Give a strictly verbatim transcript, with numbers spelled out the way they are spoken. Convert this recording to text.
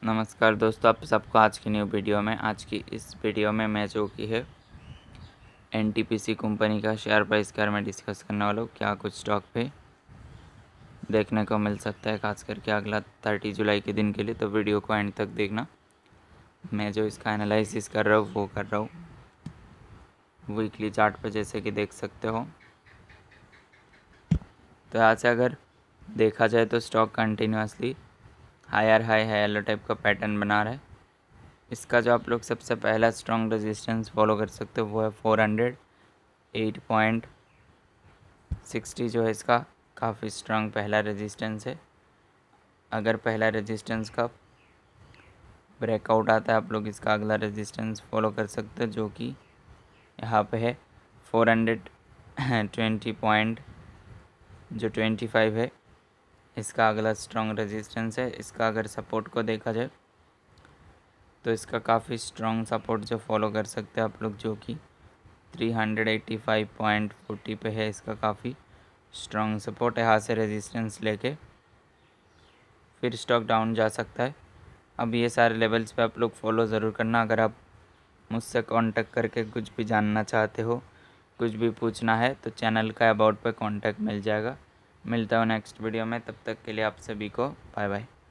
नमस्कार दोस्तों, आप सबको आज की न्यू वीडियो में आज की इस वीडियो में मैं जो कि है एनटीपीसी कंपनी का शेयर प्राइस के बारे में डिस्कस करने वाला हूँ। क्या कुछ स्टॉक पे देखने को मिल सकता है, खास करके अगला तीस जुलाई के दिन के लिए, तो वीडियो को एंड तक देखना। मैं जो इसका एनालिसिस कर रहा हूँ वो कर रहा हूँ वीकली चार्ट पे, जैसे कि देख सकते हो। तो यहाँ से अगर देखा जाए तो stock continuously higher high high type का पैटर्न बना रहा है। इसका जो आप लोग सबसे पहला स्ट्रॉन्ग रेजिस्टेंस फॉलो कर सकते हो वो है four hundred eight point sixty, जो है इसका काफ़ी स्ट्रॉन्ग पहला रेजिस्टेंस है। अगर पहला रेजिस्टेंस का ब्रेकआउट आता है, आप लोग इसका अगला रेजिस्टेंस फॉलो कर सकते हो, जो कि यहाँ पे है फोर हंड्रेड ट्वेंटी पॉइंट जो ट्वेंटी फाइव है। इसका अगला स्ट्रॉन्ग रेजिस्टेंस है। इसका अगर सपोर्ट को देखा जाए तो इसका काफ़ी स्ट्रॉन्ग सपोर्ट जो फॉलो कर सकते हैं आप लोग, जो कि three hundred eighty five point forty पे है। इसका काफ़ी स्ट्रॉन्ग सपोर्ट है। यहाँ से रेजिस्टेंस लेके फिर स्टॉक डाउन जा सकता है। अब ये सारे लेवल्स पे आप लोग फॉलो ज़रूर करना। अगर आप मुझसे कांटेक्ट करके कुछ भी जानना चाहते हो, कुछ भी पूछना है, तो चैनल का अबाउट पे कांटेक्ट मिल जाएगा। मिलता हूँ नेक्स्ट वीडियो में, तब तक के लिए आप सभी को बाय बाय।